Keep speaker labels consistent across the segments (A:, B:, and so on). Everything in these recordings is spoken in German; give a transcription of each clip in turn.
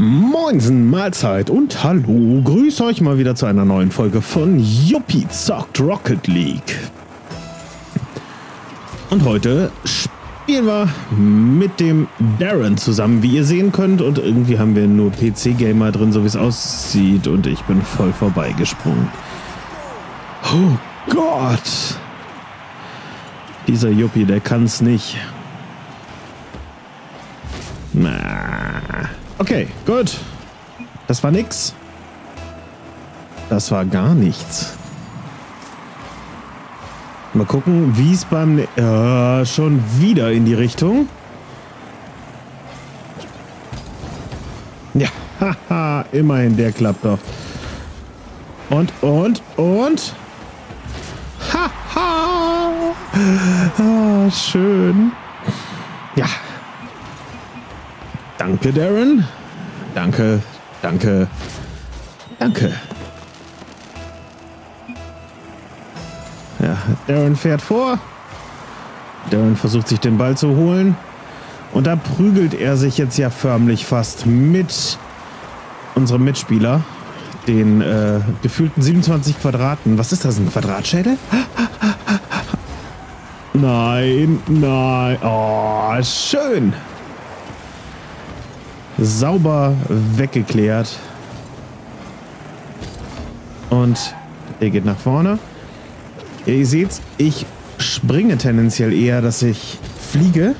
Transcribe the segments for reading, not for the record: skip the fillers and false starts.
A: Moinsen, Mahlzeit und hallo, grüße euch mal wieder zu einer neuen Folge von Yuppie zockt Rocket League. Und heute spielen wir mit dem Darren zusammen, wie ihr sehen könnt, und irgendwie haben wir nur PC-Gamer drin, so wie es aussieht, und ich bin voll vorbeigesprungen. Oh Gott! Dieser Yuppie, der kann's nicht. Na. Okay, gut. Das war nix. Das war gar nichts. Mal gucken, wie es beim... schon wieder in die Richtung. Ja, haha, immerhin, der klappt doch. Und. Haha. Ah, schön. Ja. Danke, Darren. Danke. Ja, Darren fährt vor. Darren versucht sich den Ball zu holen. Und da prügelt er sich jetzt ja förmlich fast mit unserem Mitspieler. Den gefühlten 27 Quadraten. Was ist das, ein Quadratschädel? Nein. Oh, schön. Sauber weggeklärt. Und er geht nach vorne. Ja, ihr seht's, ich springe tendenziell eher, dass ich fliege.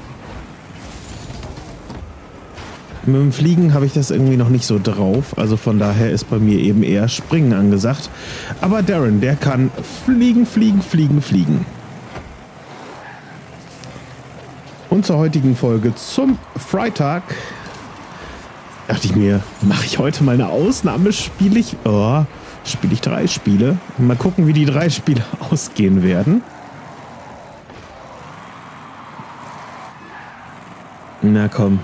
A: Mit dem Fliegen habe ich das irgendwie noch nicht so drauf. Also von daher ist bei mir eben eher Springen angesagt. Aber Darren, der kann fliegen. Und zur heutigen Folge zum Freitag dachte ich mir, mache ich heute mal eine Ausnahme, spiele ich 3 Spiele. Mal gucken, wie die 3 Spiele ausgehen werden. Na komm.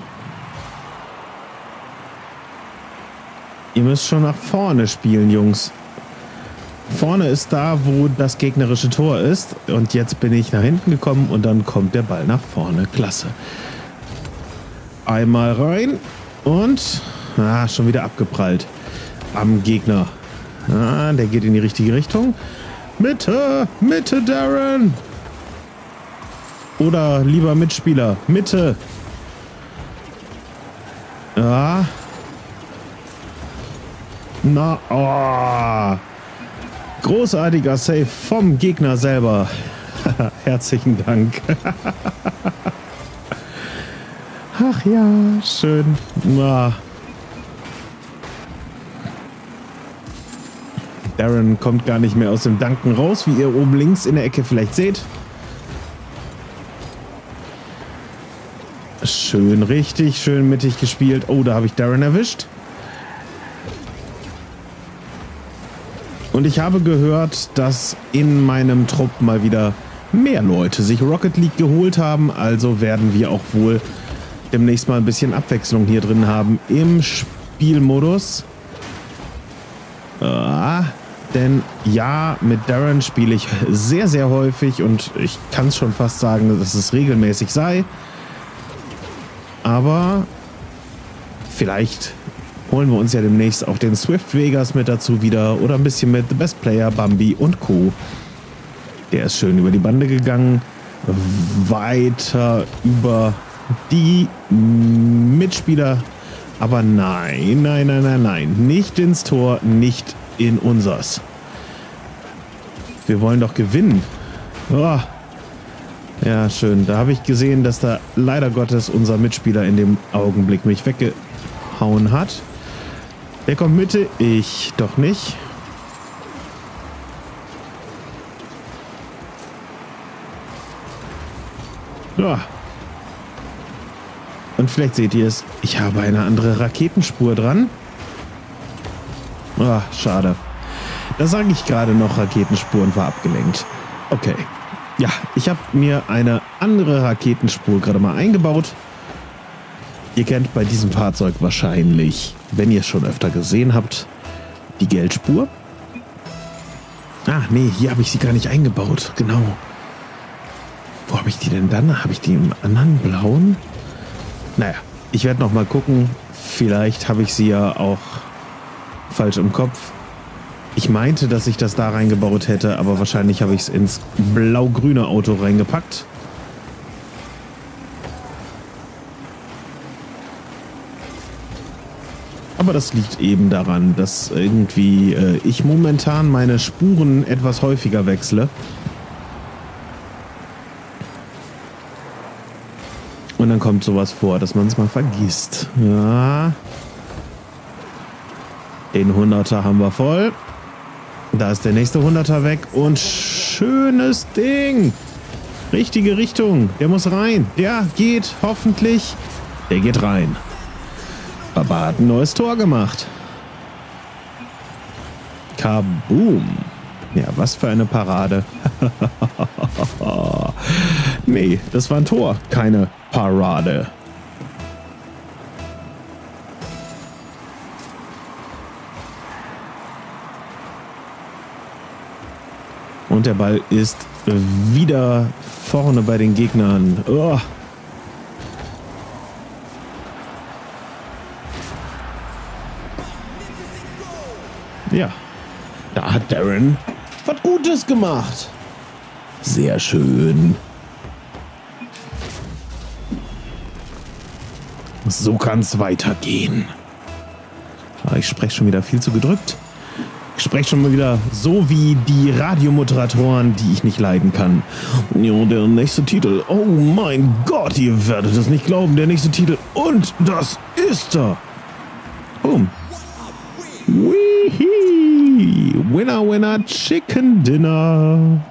A: Ihr müsst schon nach vorne spielen, Jungs. Vorne ist da, wo das gegnerische Tor ist. Und jetzt bin ich nach hinten gekommen und dann kommt der Ball nach vorne. Klasse. Einmal rein. Und schon wieder abgeprallt am Gegner. Der geht in die richtige Richtung. Mitte, Darren. Oder lieber Mitspieler, Mitte. Ja. Großartiger Save vom Gegner selber. Herzlichen Dank. Ach ja, schön. Darren kommt gar nicht mehr aus dem Danken raus, wie ihr oben links in der Ecke vielleicht seht. Schön, richtig schön mittig gespielt. Oh, da habe ich Darren erwischt. Und ich habe gehört, dass in meinem Trupp mal wieder mehr Leute sich Rocket League geholt haben. Also werden wir auch wohl demnächst mal ein bisschen Abwechslung hier drin haben im Spielmodus. Denn ja, mit Darren spiele ich sehr, sehr häufig und ich kann es schon fast sagen, dass es regelmäßig sei. Aber vielleicht holen wir uns ja demnächst auch den Swift Vegas mit dazu wieder oder ein bisschen mit The Best Player, Bambi und Co. Der ist schön über die Bande gegangen, weiter über die Mitspieler, aber nein, nicht ins Tor, nicht in unsers. Wir wollen doch gewinnen. Oh. Ja, schön. Da habe ich gesehen, dass da leider Gottes unser Mitspieler in dem Augenblick mich weggehauen hat. Der kommt Mitte, ich doch nicht. Ja. Und vielleicht seht ihr es, ich habe eine andere Raketenspur dran. Schade. Da sage ich gerade noch Raketenspur und war abgelenkt. Okay. Ja, ich habe mir eine andere Raketenspur gerade mal eingebaut. Ihr kennt bei diesem Fahrzeug wahrscheinlich, wenn ihr es schon öfter gesehen habt, die Geldspur. Nee, hier habe ich sie gar nicht eingebaut. Genau. Wo habe ich die denn dann? Habe ich die im anderen blauen? Naja, Ich werde noch mal gucken. Vielleicht habe ich sie ja auch falsch im Kopf. Ich meinte, dass ich das da reingebaut hätte, aber wahrscheinlich habe ich es ins blau-grüne Auto reingepackt. Aber das liegt eben daran, dass irgendwie ich momentan meine Spuren etwas häufiger wechsle. Und dann kommt sowas vor, dass man es mal vergisst. Ja. Den 100er haben wir voll. Da ist der nächste 100er weg. Und schönes Ding. Richtige Richtung. Der muss rein. Der geht hoffentlich. Der geht rein. Baba hat ein neues Tor gemacht. Kaboom. Ja, was für eine Parade. Nee, das war ein Tor, keine Parade. Und der Ball ist wieder vorne bei den Gegnern. Oh. Ja, da hat Darren was Gutes gemacht. Sehr schön. So kann es weitergehen. Ich spreche schon wieder viel zu gedrückt. Ich spreche schon mal wieder so wie die Radiomoderatoren, die ich nicht leiden kann. Ja, der nächste Titel. Oh mein Gott, ihr werdet es nicht glauben. Der nächste Titel. Und das ist er. Boom. Weehee. Winner, winner, Chicken Dinner.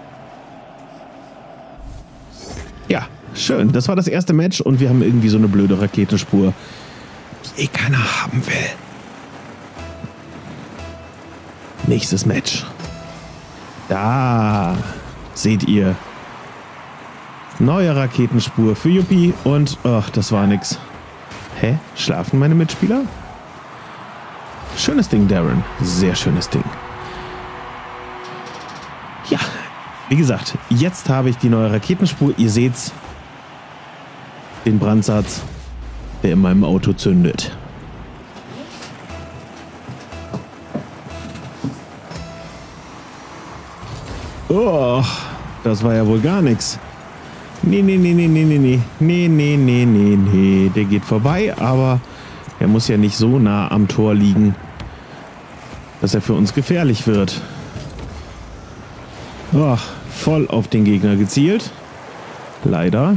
A: Ja, schön. Das war das erste Match und wir haben irgendwie so eine blöde Raketenspur, die keiner haben will. Nächstes Match. Da seht ihr. Neue Raketenspur für Yuppie und ach, das war nix. Hä? Schlafen meine Mitspieler? Schönes Ding, Darren. Sehr schönes Ding. Ja, wie gesagt, jetzt habe ich die neue Raketenspur. Ihr seht's. Den Brandsatz, der in meinem Auto zündet. Oh, das war ja wohl gar nichts. Nee. Der geht vorbei, aber er muss ja nicht so nah am Tor liegen, dass er für uns gefährlich wird. Oh, voll auf den Gegner gezielt. Leider.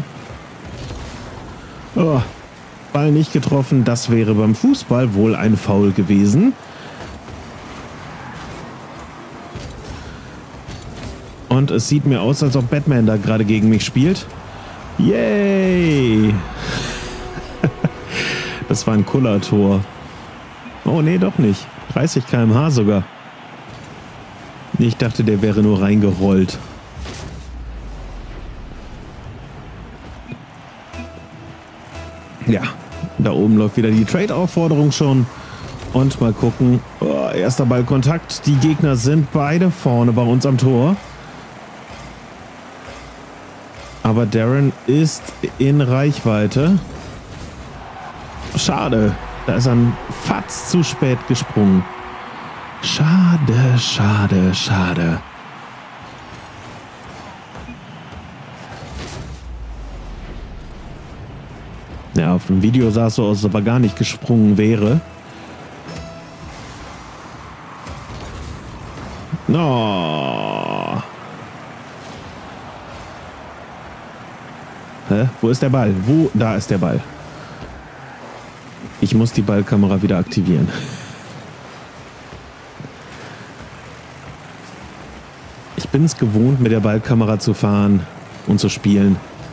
A: Oh, Ball nicht getroffen. Das wäre beim Fußball wohl ein Foul gewesen. Und es sieht mir aus, als ob Batman da gerade gegen mich spielt. Yay! Das war ein Kullertor. Oh, nee, doch nicht. 30 km/h sogar. Ich dachte, der wäre nur reingerollt. Ja, da oben läuft wieder die Trade-Aufforderung schon. Und mal gucken. Oh, erster Ballkontakt. Die Gegner sind beide vorne bei uns am Tor. Aber Darren ist in Reichweite. Schade. Da ist er fatz zu spät gesprungen. Schade. Ja, auf dem Video sah es so aus, als ob er gar nicht gesprungen wäre. Oh. Hä? Wo ist der Ball? Wo? Da ist der Ball. Ich muss die Ballkamera wieder aktivieren. Ich bin es gewohnt, mit der Ballkamera zu fahren und zu spielen.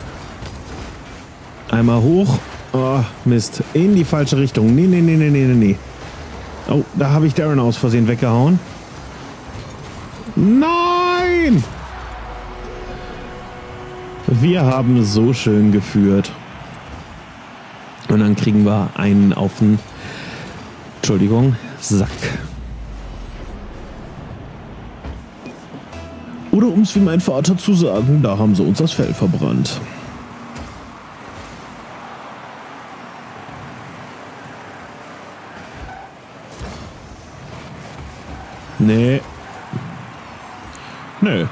A: Einmal hoch. Oh, Mist. In die falsche Richtung. Nee. Oh, da habe ich Darren aus Versehen weggehauen. Nein! Wir haben so schön geführt. Und dann kriegen wir einen auf den, Sack. Oder um es wie mein Vater zu sagen, da haben sie uns das Fell verbrannt. Nee. Nö.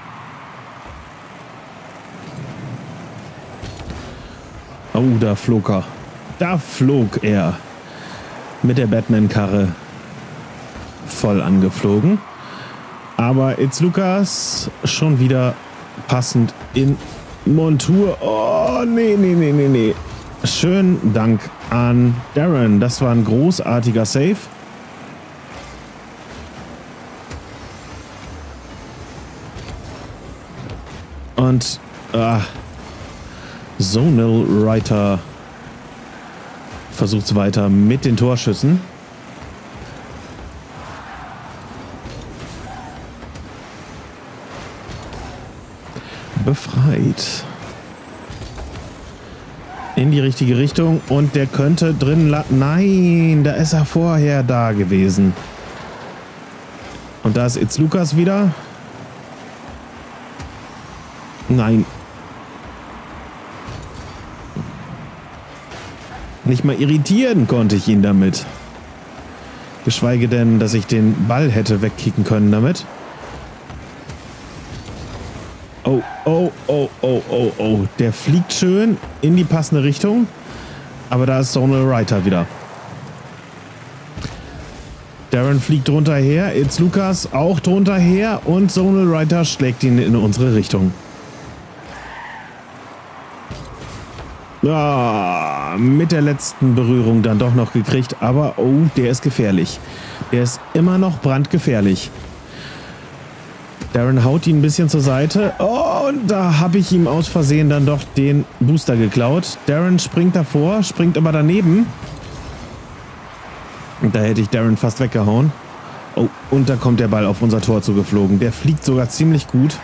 A: Oh, da flog er. Da flog er. Mit der Batman-Karre. Voll angeflogen. Aber It's Lukas schon wieder passend in Montur. Oh, nee. Schönen Dank an Darren. Das war ein großartiger Save. Und Zonal Ryder versucht es weiter mit den Torschüssen. Befreit. In die richtige Richtung und der könnte drin Nein, da ist er vorher da gewesen. Und da ist It's Lukas wieder. Nein. Nicht mal irritieren konnte ich ihn damit. Geschweige denn, dass ich den Ball hätte wegkicken können damit. Oh. Der fliegt schön in die passende Richtung. Aber da ist Zonal Ryder wieder. Darren fliegt drunter her. It's Lukas auch drunter her. Und Zonal Ryder schlägt ihn in unsere Richtung. Mit der letzten Berührung dann doch noch gekriegt. Aber oh, der ist gefährlich. Der ist immer noch brandgefährlich. Darren haut ihn ein bisschen zur Seite. Oh, und da habe ich ihm aus Versehen dann doch den Booster geklaut. Darren springt davor, springt aber daneben. Und da hätte ich Darren fast weggehauen. Oh, und da kommt der Ball auf unser Tor zugeflogen. Der fliegt sogar ziemlich gut.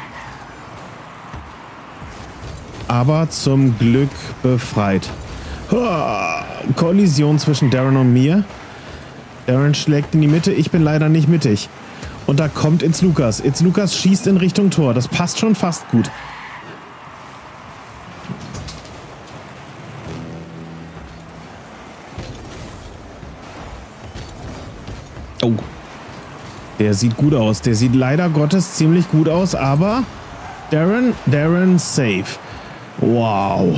A: Aber zum Glück befreit. Kollision zwischen Darren und mir. Darren schlägt in die Mitte. Ich bin leider nicht mittig. Und da kommt It's Lukas. It's Lukas schießt in Richtung Tor. Das passt schon fast gut. Oh. Der sieht gut aus. Der sieht leider Gottes ziemlich gut aus. Aber Darren safe. Wow.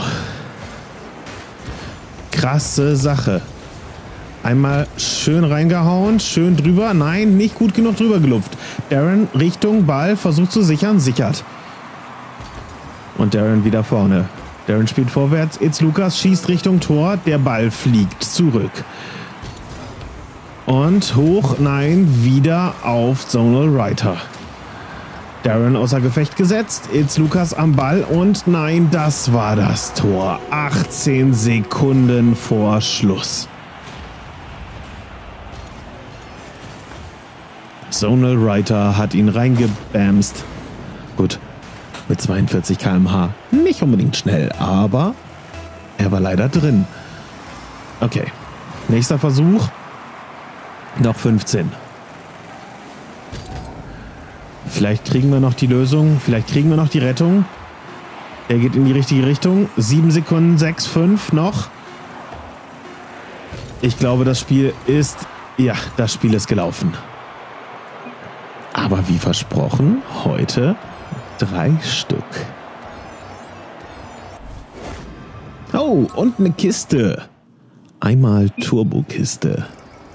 A: Krasse Sache. Einmal schön reingehauen, schön drüber. Nein, nicht gut genug drüber gelupft. Darren Richtung Ball, versucht zu sichern, sichert. Und Darren wieder vorne. Darren spielt vorwärts. It's Lukas schießt Richtung Tor. Der Ball fliegt zurück. Und hoch, nein, wieder auf Zonal Ryder. Darren außer Gefecht gesetzt. It's Lukas am Ball und nein, das war das Tor. 18 Sekunden vor Schluss. Zonal Ryder hat ihn reingebamst. Gut, mit 42 km/h. Nicht unbedingt schnell, aber er war leider drin. Okay, nächster Versuch. Noch 15. Vielleicht kriegen wir noch die Lösung. Vielleicht kriegen wir noch die Rettung. Er geht in die richtige Richtung. 7 Sekunden, 6, 5 noch. Ich glaube, das Spiel ist... Ja, das Spiel ist gelaufen. Aber wie versprochen, heute 3 Stück. Oh, und eine Kiste. Einmal Turbokiste.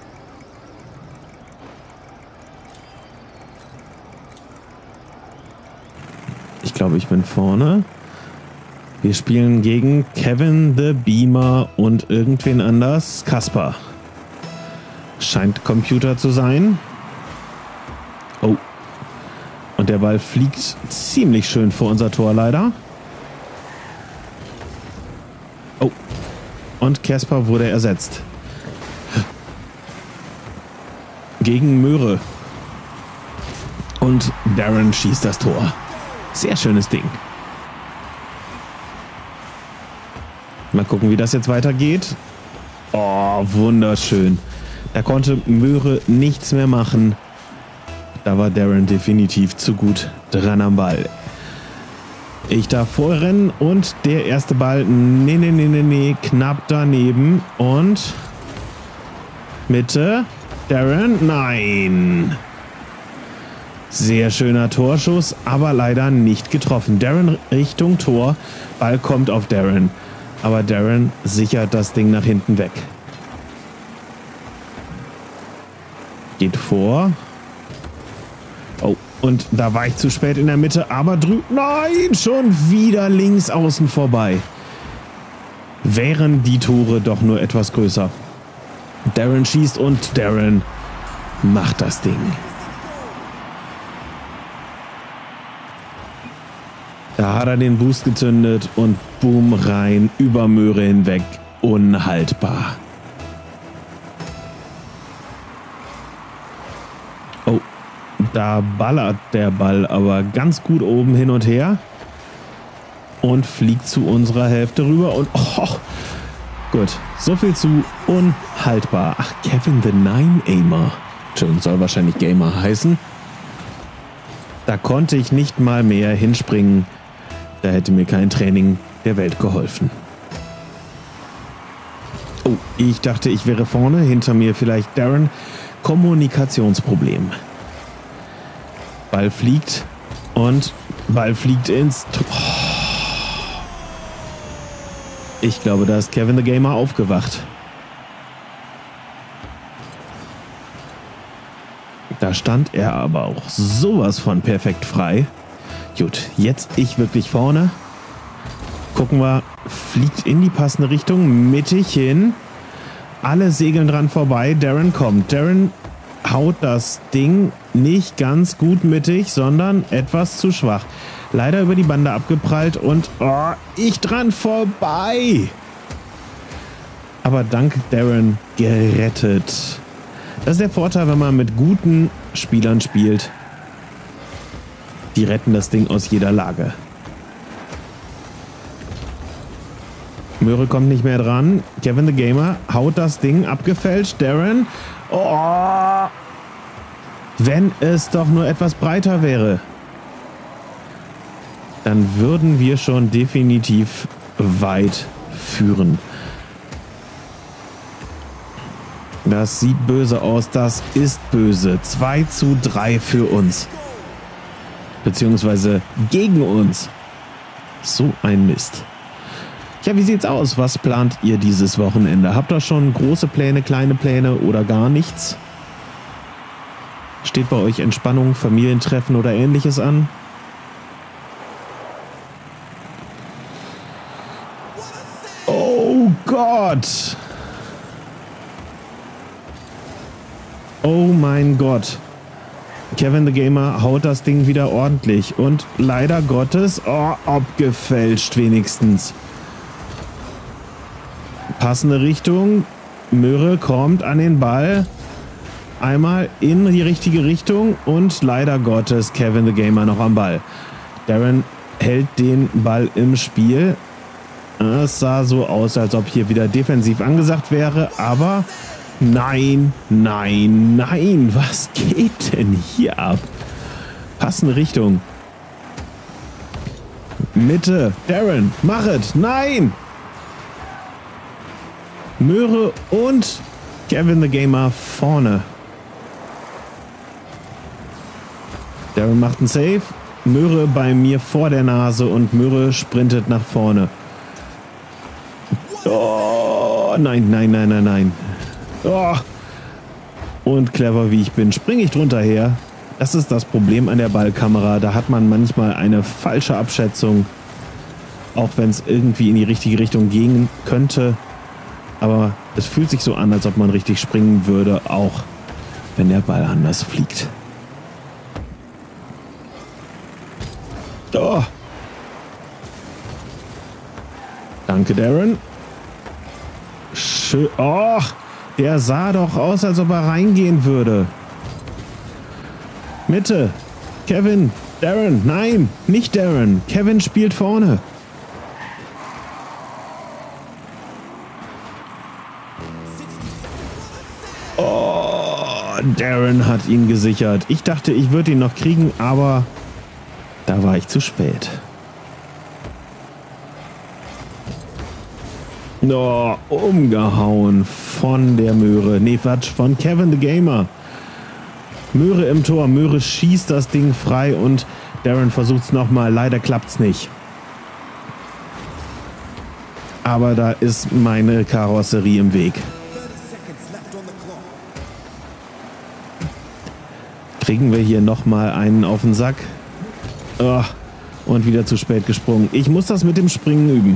A: Ich glaube, ich bin vorne. Wir spielen gegen Kevin the Beamer und irgendwen anders. Kaspar. Scheint Computer zu sein. Oh. Und der Ball fliegt ziemlich schön vor unser Tor leider. Oh. Und Kaspar wurde ersetzt. Gegen Möhre. Und Darren schießt das Tor. Sehr schönes Ding. Mal gucken, wie das jetzt weitergeht. Oh, wunderschön. Da konnte Möhre nichts mehr machen. Da war Darren definitiv zu gut dran am Ball. Ich darf vorrennen und der erste Ball, nee, knapp daneben. Und Mitte, Darren, nein. Sehr schöner Torschuss, aber leider nicht getroffen. Darren Richtung Tor. Ball kommt auf Darren. Aber Darren sichert das Ding nach hinten weg. Geht vor. Oh, und da war ich zu spät in der Mitte, aber drüben... Nein, schon wieder links außen vorbei. Wären die Tore doch nur etwas größer. Darren schießt und Darren macht das Ding. Da hat er den Boost gezündet und boom rein, über Möhre hinweg. Unhaltbar. Oh, da ballert der Ball aber ganz gut oben hin und her. Und fliegt zu unserer Hälfte rüber und gut, so viel zu unhaltbar. Ach, Kevin the Nine-Aimer. Schön, soll wahrscheinlich Gamer heißen. Da konnte ich nicht mal mehr hinspringen. Da hätte mir kein Training der Welt geholfen. Oh, ich dachte, ich wäre vorne. Hinter mir vielleicht Darren. Kommunikationsproblem. Ball fliegt und Ball fliegt ins Tor. Ich glaube, da ist Kevin the Gamer aufgewacht. Da stand er aber auch sowas von perfekt frei. Gut, jetzt ich wirklich vorne. Gucken wir, fliegt in die passende Richtung, mittig hin. Alle segeln dran vorbei. Darren kommt. Darren haut das Ding nicht ganz gut mittig, sondern etwas zu schwach. Leider über die Bande abgeprallt und ich dran vorbei. Aber dank Darren gerettet. Das ist der Vorteil, wenn man mit guten Spielern spielt. Die retten das Ding aus jeder Lage. Möhre kommt nicht mehr dran. Kevin the Gamer haut das Ding abgefälscht. Darren. Oh, wenn es doch nur etwas breiter wäre. Dann würden wir schon definitiv weit führen. Das sieht böse aus. Das ist böse. 2:3 für uns. Beziehungsweise gegen uns. So ein Mist. Ja, wie sieht's aus? Was plant ihr dieses Wochenende? Habt ihr schon große Pläne, kleine Pläne oder gar nichts? Steht bei euch Entspannung, Familientreffen oder Ähnliches an? Oh Gott! Oh mein Gott! Kevin the Gamer haut das Ding wieder ordentlich und leider Gottes, abgefälscht wenigstens. Passende Richtung. Möhre kommt an den Ball. Einmal in die richtige Richtung und leider Gottes Kevin the Gamer noch am Ball. Darren hält den Ball im Spiel. Es sah so aus, als ob hier wieder defensiv angesagt wäre, aber nein, nein, nein. Was geht denn hier ab? Passende Richtung. Mitte. Darren, mach es. Nein! Möhre und Kevin the Gamer vorne. Darren macht einen Save. Möhre bei mir vor der Nase und Möhre sprintet nach vorne. Oh, nein, nein, nein, nein, nein. Oh. Und clever wie ich bin, springe ich drunter her. Das ist das Problem an der Ballkamera. Da hat man manchmal eine falsche Abschätzung. Auch wenn es irgendwie in die richtige Richtung gehen könnte. Aber es fühlt sich so an, als ob man richtig springen würde, auch wenn der Ball anders fliegt. Oh. Danke, Darren. Schön. Oh, der sah doch aus, als ob er reingehen würde. Mitte. Kevin. Darren. Nein, nicht Darren. Kevin spielt vorne. Darren hat ihn gesichert. Ich dachte, ich würde ihn noch kriegen, aber da war ich zu spät. Oh, umgehauen von der Möhre. Nee, Quatsch, von Kevin the Gamer. Möhre im Tor. Möhre schießt das Ding frei und Darren versucht es nochmal. Leider klappt es nicht. Aber da ist meine Karosserie im Weg. Kriegen wir hier nochmal einen auf den Sack. Oh, und wieder zu spät gesprungen. Ich muss das mit dem Springen üben.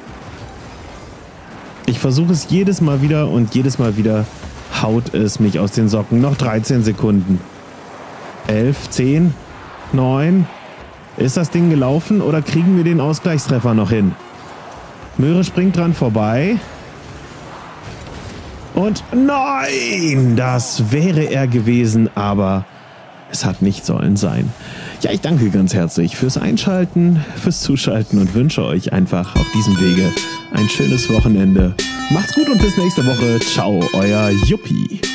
A: Ich versuche es jedes Mal wieder und jedes Mal wieder haut es mich aus den Socken. Noch 13 Sekunden. 11, 10, 9. Ist das Ding gelaufen oder kriegen wir den Ausgleichstreffer noch hin? Möhre springt dran vorbei. Und nein, das wäre er gewesen, aber es hat nicht sollen sein. Ja, ich danke ganz herzlich fürs Einschalten, fürs Zuschalten und wünsche euch einfach auf diesem Wege ein schönes Wochenende. Macht's gut und bis nächste Woche. Ciao, euer Juppie.